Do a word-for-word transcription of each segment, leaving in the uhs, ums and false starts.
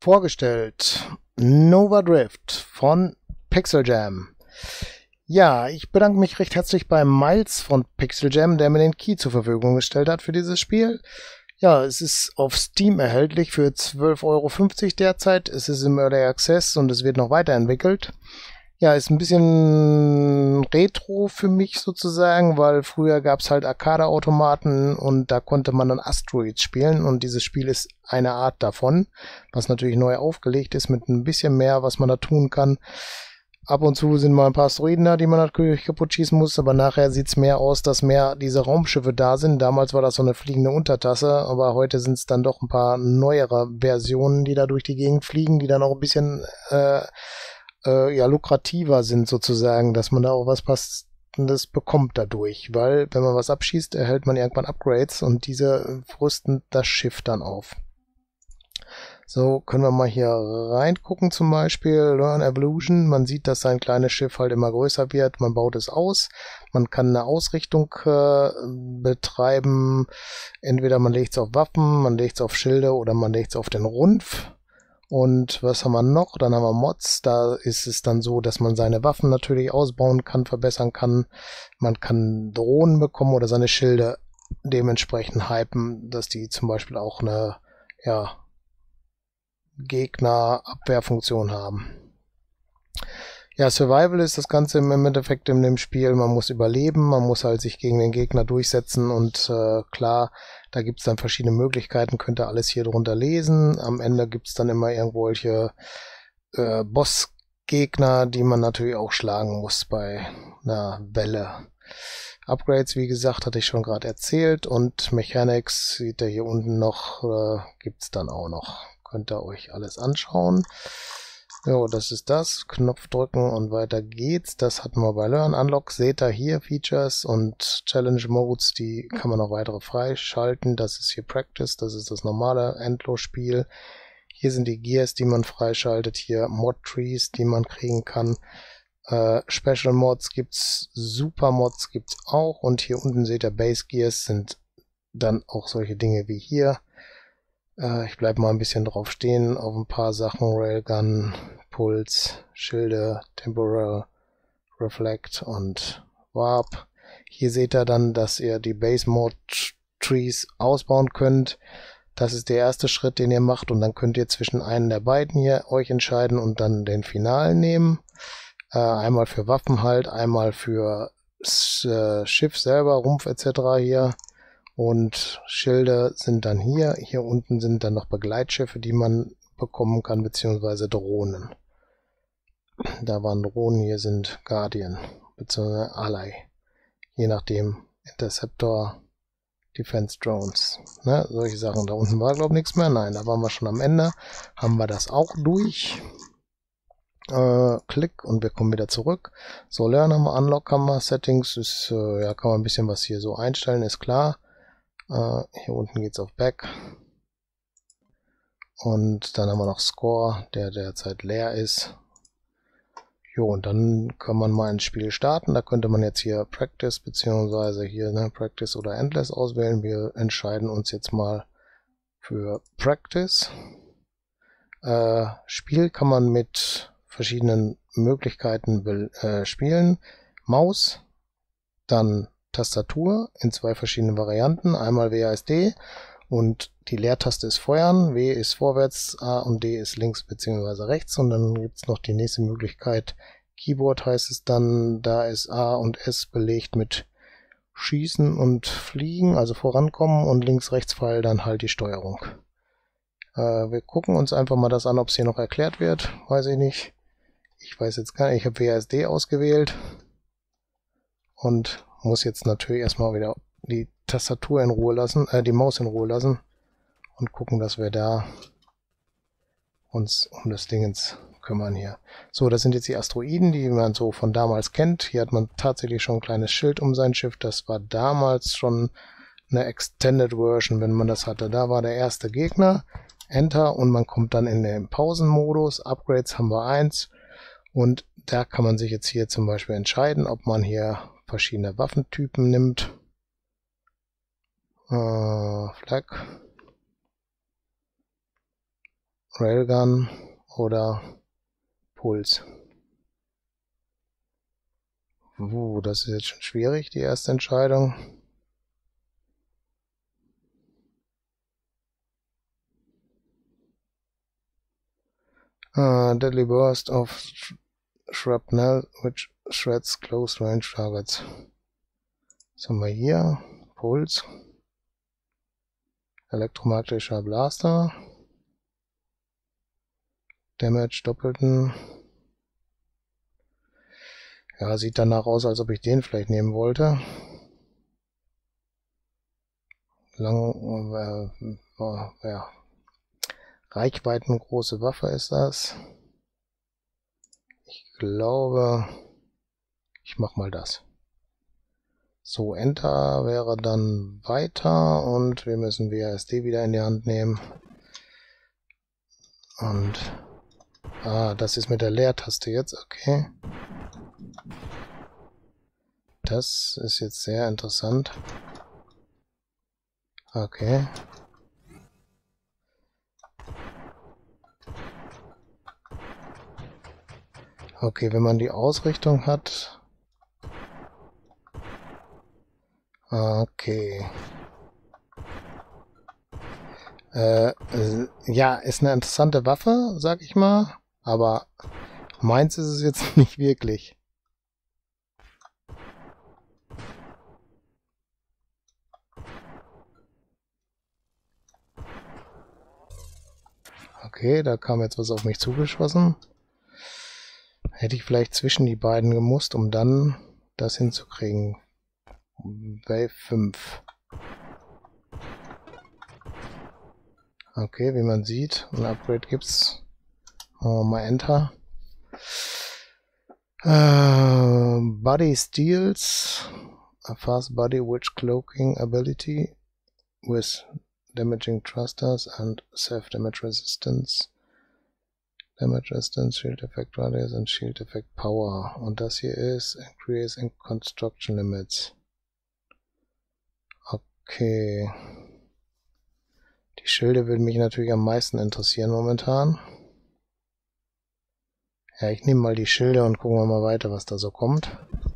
vorgestellt Nova Drift von Pixel Jam. Ja, ich bedanke mich recht herzlich bei Miles von Pixel Jam, der mir den Key zur Verfügung gestellt hat für dieses Spiel. Ja, es ist auf Steam erhältlich für zwölf Euro fünfzig derzeit. Es ist im Early Access und es wird noch weiterentwickelt. Ja, ist ein bisschen retro für mich sozusagen, weil früher gab es halt Arcade-Automaten und da konnte man dann Asteroids spielen und dieses Spiel ist eine Art davon, was natürlich neu aufgelegt ist mit ein bisschen mehr, was man da tun kann. Ab und zu sind mal ein paar Asteroiden da, die man natürlich kaputt schießen muss, aber nachher sieht es mehr aus, dass mehr diese Raumschiffe da sind. Damals war das so eine fliegende Untertasse, aber heute sind es dann doch ein paar neuere Versionen, die da durch die Gegend fliegen, die dann auch ein bisschen äh, äh, ja, lukrativer sind sozusagen, dass man da auch was Passendes bekommt dadurch, weil wenn man was abschießt, erhält man irgendwann Upgrades und diese rüsten das Schiff dann auf. So, können wir mal hier reingucken zum Beispiel, Learn Evolution. Man sieht, dass sein kleines Schiff halt immer größer wird. Man baut es aus. Man kann eine Ausrichtung äh, betreiben. Entweder man legt es auf Waffen, man legt es auf Schilde oder man legt es auf den Rumpf. Und was haben wir noch? Dann haben wir Mods. Da ist es dann so, dass man seine Waffen natürlich ausbauen kann, verbessern kann. Man kann Drohnen bekommen oder seine Schilde dementsprechend hypen, dass die zum Beispiel auch eine, ja, Gegner-Abwehrfunktion haben. Ja, Survival ist das Ganze im Endeffekt in dem Spiel. Man muss überleben, man muss halt sich gegen den Gegner durchsetzen und äh, klar, da gibt es dann verschiedene Möglichkeiten, könnt ihr alles hier drunter lesen. Am Ende gibt es dann immer irgendwelche äh, Bossgegner, die man natürlich auch schlagen muss bei einer Welle. Upgrades, wie gesagt, hatte ich schon gerade erzählt und Mechanics sieht ihr hier unten noch, äh, gibt es dann auch noch. Könnt ihr euch alles anschauen. Jo, das ist das. Knopf drücken und weiter geht's. Das hatten wir bei Learn Unlock. Seht ihr hier Features und Challenge Modes, die kann man noch weitere freischalten. Das ist hier Practice, das ist das normale Endlosspiel. Hier sind die Gears, die man freischaltet. Hier Mod Trees, die man kriegen kann. Äh, Special Mods gibt's, Super Mods gibt's auch. Und hier unten seht ihr Base Gears sind dann auch solche Dinge wie hier. Ich bleibe mal ein bisschen drauf stehen auf ein paar Sachen. Railgun, Puls, Schilde, Temporal, Reflect und Warp. Hier seht ihr dann, dass ihr die Base Mode Trees ausbauen könnt. Das ist der erste Schritt, den ihr macht und dann könnt ihr zwischen einen der beiden hier euch entscheiden und dann den finalen nehmen. Äh, einmal für Waffen halt, einmal für äh, Schiff selber, Rumpf et cetera hier. Und Schilde sind dann hier. Hier unten sind dann noch Begleitschiffe, die man bekommen kann, beziehungsweise Drohnen. Da waren Drohnen, hier sind Guardian, beziehungsweise Ally. Je nachdem, Interceptor, Defense Drones. Ne, solche Sachen. Da unten war, glaube ich, nichts mehr. Nein, da waren wir schon am Ende. Haben wir das auch durch. Äh, Klick und wir kommen wieder zurück. So, Learn haben wir, Unlock haben wir, Settings ist, äh, ja, kann man ein bisschen was hier so einstellen, ist klar. Uh, hier unten geht's auf Back. Und dann haben wir noch Score, der derzeit leer ist. Jo, und dann kann man mal ein Spiel starten. Da könnte man jetzt hier Practice beziehungsweise hier ne, Practice oder Endless auswählen. Wir entscheiden uns jetzt mal für Practice. Uh, Spiel kann man mit verschiedenen Möglichkeiten äh, spielen. Maus, dann Tastatur in zwei verschiedenen Varianten. Einmal W A S D und die Leertaste ist Feuern, W ist vorwärts, A und D ist links bzw. rechts und dann gibt es noch die nächste Möglichkeit. Keyboard heißt es dann, da ist A und S belegt mit Schießen und Fliegen, also vorankommen und links-rechts-Pfeil dann halt die Steuerung. Äh, wir gucken uns einfach mal das an, ob es hier noch erklärt wird. Weiß ich nicht. Ich weiß jetzt gar nicht. Ich habe W A S D ausgewählt und muss jetzt natürlich erstmal wieder die Tastatur in Ruhe lassen, äh, die Maus in Ruhe lassen und gucken, dass wir da uns um das Dingens kümmern hier. So, das sind jetzt die Asteroiden, die man so von damals kennt. Hier hat man tatsächlich schon ein kleines Schild um sein Schiff. Das war damals schon eine Extended Version, wenn man das hatte. Da war der erste Gegner. Enter und man kommt dann in den Pausenmodus. Upgrades haben wir eins und da kann man sich jetzt hier zum Beispiel entscheiden, ob man hier verschiedene Waffentypen nimmt. Äh, Flag. Railgun oder Puls. Uh, das ist jetzt schon schwierig, die erste Entscheidung. Uh, deadly burst of shrapnel which shreds close range targets. Was haben wir hier? Puls. Elektromagnetischer Blaster. Damage doppelten. Ja, sieht danach aus, als ob ich den vielleicht nehmen wollte. Lang, äh, äh, ja. Reichweiten große Waffe ist das. Ich glaube, ich mach mal das. So, Enter wäre dann weiter und wir müssen W A S D wieder in die Hand nehmen. Und, ah, das ist mit der Leertaste jetzt, okay. Das ist jetzt sehr interessant. Okay. Okay, wenn man die Ausrichtung hat. Okay. Äh, äh, ja, ist eine interessante Waffe, sag ich mal. Aber meins ist es jetzt nicht wirklich. Okay, da kam jetzt was auf mich zugeschossen. Hätte ich vielleicht zwischen die beiden gemusst, um dann das hinzukriegen. Wave fünf. Okay, wie man sieht, ein Upgrade gibt's. Machen wir mal Enter. Uh, body steals. A fast body which cloaking ability with damaging thrusters and self-damage resistance. Damage Resistance, Shield Effect Radius und Shield Effect Power. Und das hier ist Increase in Construction Limits. Okay. Die Schilde würden mich natürlich am meisten interessieren momentan. Ja, ich nehme mal die Schilde und gucken wir mal weiter, was da so kommt.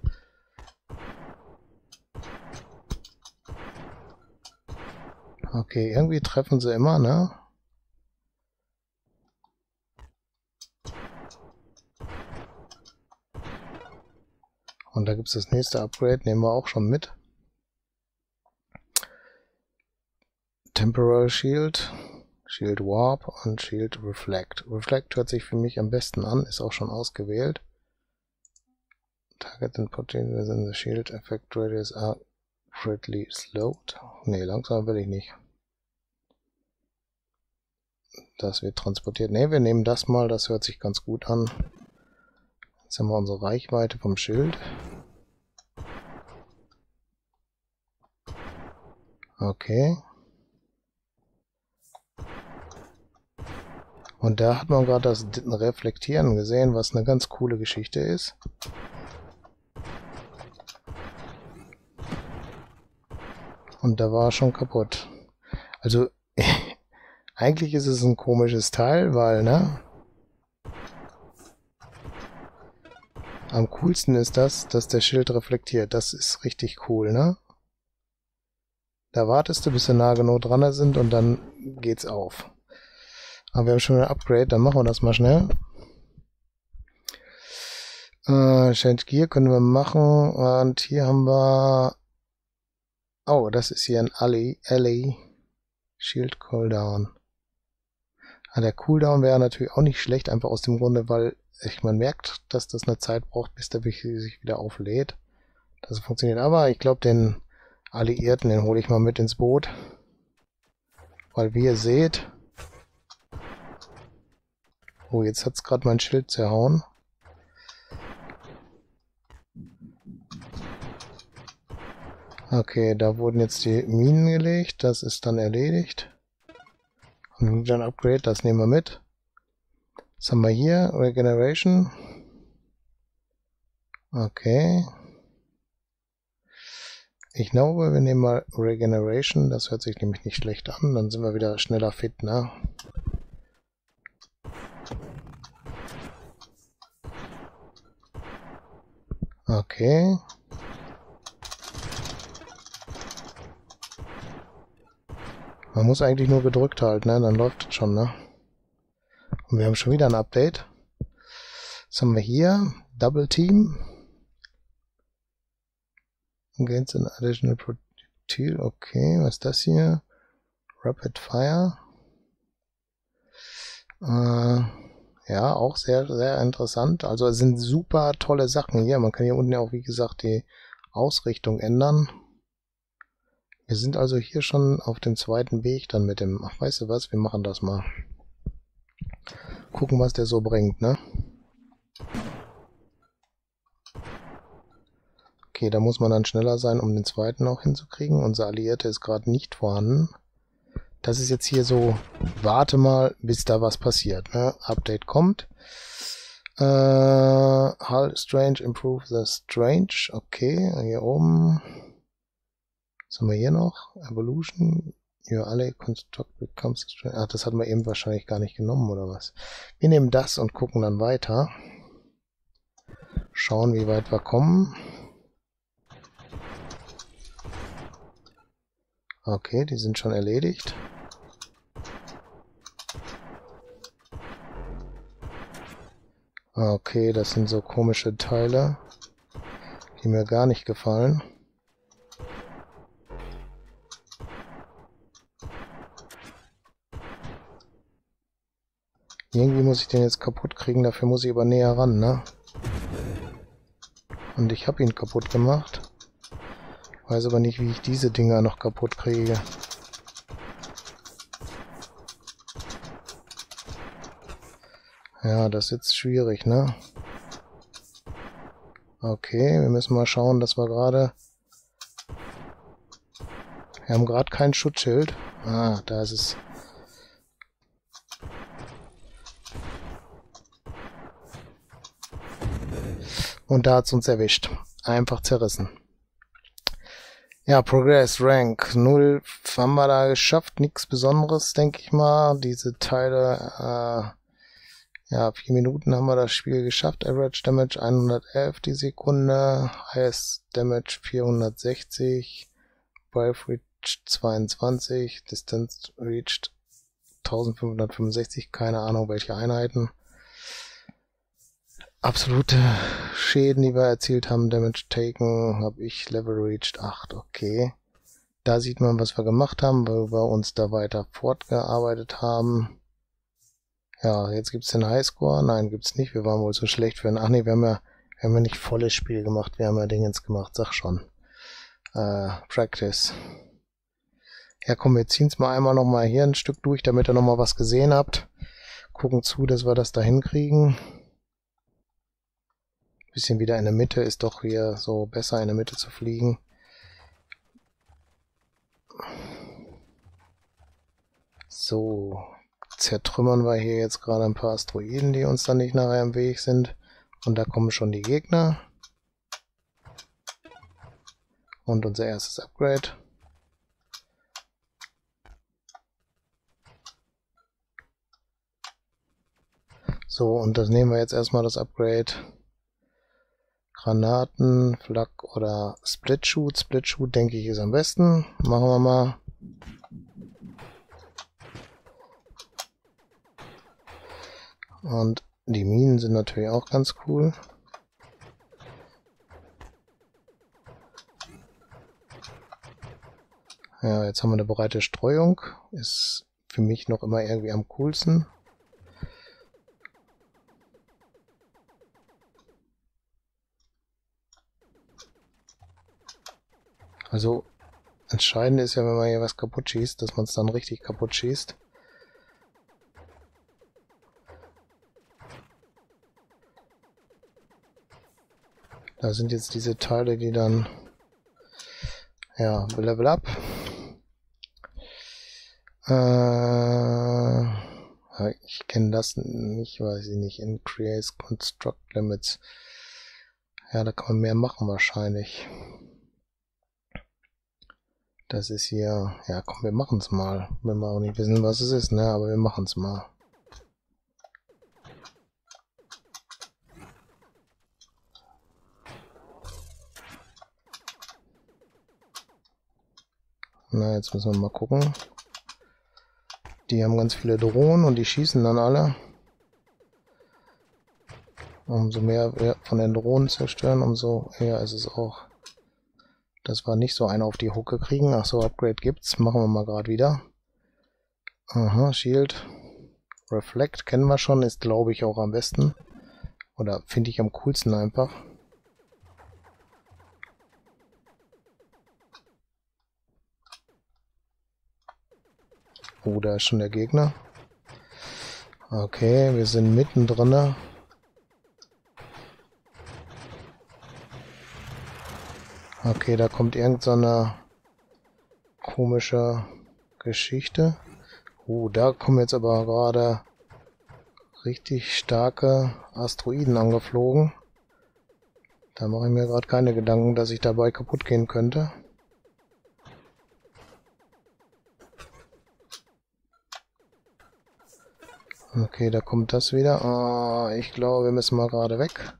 Okay, irgendwie treffen sie immer, ne? Und da gibt es das nächste Upgrade, nehmen wir auch schon mit. Temporal Shield, Shield Warp und Shield Reflect. Reflect hört sich für mich am besten an, ist auch schon ausgewählt. Target and Protein within the Shield Effect Radius are greatly slowed. Ne, langsam will ich nicht. Das wird transportiert. Ne, wir nehmen das mal, das hört sich ganz gut an. Jetzt haben wir unsere Reichweite vom Schild. Okay. Und da hat man gerade das Reflektieren gesehen, was eine ganz coole Geschichte ist. Und da war er schon kaputt. Also, eigentlich ist es ein komisches Teil, weil, ne? Am coolsten ist das, dass der Schild reflektiert. Das ist richtig cool, ne? Da wartest du, bis wir nah genug dran sind und dann geht's auf. Aber wir haben schon ein Upgrade, dann machen wir das mal schnell. Äh, Change Gear können wir machen und hier haben wir... Oh, das ist hier ein Alley, Alley Shield Cooldown. Ah, der Cooldown wäre natürlich auch nicht schlecht, einfach aus dem Grunde, weil ich, man merkt, dass das eine Zeit braucht, bis der sich wieder auflädt. Das funktioniert, aber ich glaube, den Alliierten, den hole ich mal mit ins Boot. Weil wie ihr seht... Oh, jetzt hat es gerade mein Schild zerhauen. Okay, da wurden jetzt die Minen gelegt. Das ist dann erledigt. Und dann Upgrade, das nehmen wir mit. Was haben wir hier? Regeneration. Okay. Ich glaube, wir nehmen mal Regeneration. Das hört sich nämlich nicht schlecht an. Dann sind wir wieder schneller fit, ne? Okay. Man muss eigentlich nur gedrückt halten, ne? Dann läuft es schon, ne? Und wir haben schon wieder ein Update. Was haben wir hier? Double Team. Against an additional projectile. Okay, was ist das hier? Rapid Fire. Äh, ja, auch sehr, sehr interessant. Also es sind super tolle Sachen hier. Man kann hier unten ja auch, wie gesagt, die Ausrichtung ändern. Wir sind also hier schon auf dem zweiten Weg dann mit dem... Ach, weißt du was? Wir machen das mal. Gucken, was der so bringt, ne? Okay, da muss man dann schneller sein, um den zweiten auch hinzukriegen. Unser Alliierter ist gerade nicht vorhanden. Das ist jetzt hier so, warte mal, bis da was passiert, ne? Update kommt. Äh, Hull Strange, improve the Strange. Okay, hier oben. Was haben wir hier noch? Evolution. Your ally construct becomes strange. Ach, das hatten wir eben wahrscheinlich gar nicht genommen, oder was? Wir nehmen das und gucken dann weiter. Schauen, wie weit wir kommen. Okay, die sind schon erledigt. Okay, das sind so komische Teile, die mir gar nicht gefallen. Irgendwie muss ich den jetzt kaputt kriegen, dafür muss ich aber näher ran, ne? Und ich habe ihn kaputt gemacht. Weiß aber nicht, wie ich diese Dinger noch kaputt kriege. Ja, das ist jetzt schwierig, ne? Okay, wir müssen mal schauen, dass wir gerade... Wir haben gerade kein Schutzschild. Ah, da ist es. Und da hat es uns erwischt. Einfach zerrissen. Ja, Progress, Rank, null haben wir da geschafft. Nichts Besonderes, denke ich mal. Diese Teile, äh, ja, vier Minuten haben wir das Spiel geschafft. Average Damage hundertelf die Sekunde. Highest Damage vierhundertsechzig. Brave Reached zweiundzwanzig. Distance Reached eintausendfünfhundertfünfundsechzig. Keine Ahnung, welche Einheiten. Absolute Schäden, die wir erzielt haben, Damage Taken, habe ich Level Reached acht, okay. Da sieht man, was wir gemacht haben, weil wir uns da weiter fortgearbeitet haben. Ja, jetzt gibt's den Highscore. Nein, gibt's nicht. Wir waren wohl so schlecht für einen... Ach nee, wir haben ja, wir haben ja nicht volles Spiel gemacht, wir haben ja Dingens gemacht, sag schon. Äh, Practice. Ja, komm, wir ziehen's mal einmal nochmal hier ein Stück durch, damit ihr nochmal was gesehen habt. Gucken zu, dass wir das da hinkriegen. Bisschen wieder in der Mitte, ist doch hier so besser in der Mitte zu fliegen. So, zertrümmern wir hier jetzt gerade ein paar Asteroiden, die uns dann nicht nachher im Weg sind. Und da kommen schon die Gegner. Und unser erstes Upgrade. So, und das nehmen wir jetzt erstmal das Upgrade. Granaten, Flak oder Split Shoot. Split Shoot, denke ich, ist am besten. Machen wir mal. Und die Minen sind natürlich auch ganz cool. Ja, jetzt haben wir eine breite Streuung. Ist für mich noch immer irgendwie am coolsten. Also, entscheidend ist ja, wenn man hier was kaputt schießt, dass man es dann richtig kaputt schießt. Da sind jetzt diese Teile, die dann, ja, Level Up. Äh, ich kenne das nicht, weiß ich nicht. Increase Construct Limits. Ja, da kann man mehr machen wahrscheinlich. Das ist hier... Ja, komm, wir machen es mal. Wenn wir auch nicht wissen, was es ist, ne? Aber wir machen es mal. Na, jetzt müssen wir mal gucken. Die haben ganz viele Drohnen und die schießen dann alle. Umso mehr wir von den Drohnen zerstören, umso eher ist es auch, dass wir nicht so einen auf die Hucke kriegen. Ach so, Upgrade gibt's. Machen wir mal gerade wieder. Aha, Shield. Reflect kennen wir schon, ist glaube ich auch am besten. Oder finde ich am coolsten einfach. Oh, da ist schon der Gegner. Okay, wir sind mittendrin. Okay, da kommt irgend so eine komische Geschichte. Oh, da kommen jetzt aber gerade richtig starke Asteroiden angeflogen. Da mache ich mir gerade keine Gedanken, dass ich dabei kaputt gehen könnte. Okay, da kommt das wieder. Ah, ich glaube, wir müssen mal gerade weg.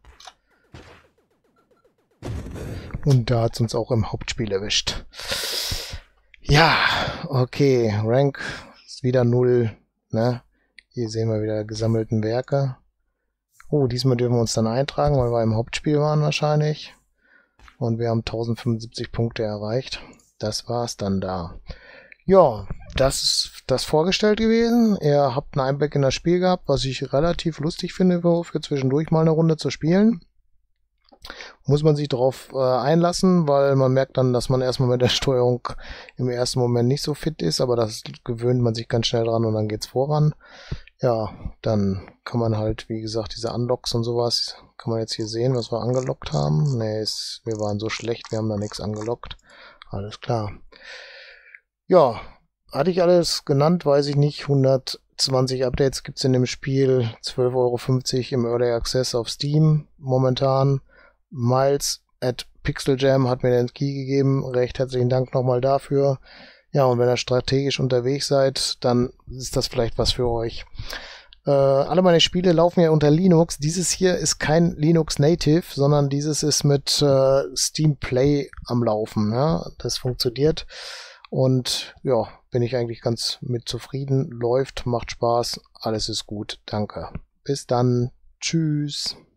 Und da hat es uns auch im Hauptspiel erwischt. Ja, okay, Rank ist wieder null. Ne? Hier sehen wir wieder gesammelten Werke. Oh, diesmal dürfen wir uns dann eintragen, weil wir im Hauptspiel waren wahrscheinlich. Und wir haben tausendfünfundsiebzig Punkte erreicht. Das war's dann da. Ja, das ist das vorgestellt gewesen. Ihr habt einen Einblick in das Spiel gehabt, was ich relativ lustig finde, für zwischendurch mal eine Runde zu spielen. Muss man sich darauf äh, einlassen, weil man merkt dann, dass man erstmal mit der Steuerung im ersten Moment nicht so fit ist, aber das gewöhnt man sich ganz schnell dran und dann geht's voran. Ja, dann kann man halt, wie gesagt, diese Unlocks und sowas, kann man jetzt hier sehen, was wir angelockt haben. Ne, wir waren so schlecht, wir haben da nichts angelockt. Alles klar. Ja, hatte ich alles genannt, weiß ich nicht. hundertzwanzig Updates gibt's in dem Spiel, zwölf Euro fünfzig im Early Access auf Steam momentan. Miles at Pixeljam hat mir den Key gegeben. Recht herzlichen Dank nochmal dafür. Ja, und wenn ihr strategisch unterwegs seid, dann ist das vielleicht was für euch. Äh, alle meine Spiele laufen ja unter Linux. Dieses hier ist kein Linux Native, sondern dieses ist mit äh, Steam Play am Laufen. Ja? Das funktioniert. Und ja, bin ich eigentlich ganz mit zufrieden. Läuft, macht Spaß, alles ist gut. Danke. Bis dann. Tschüss.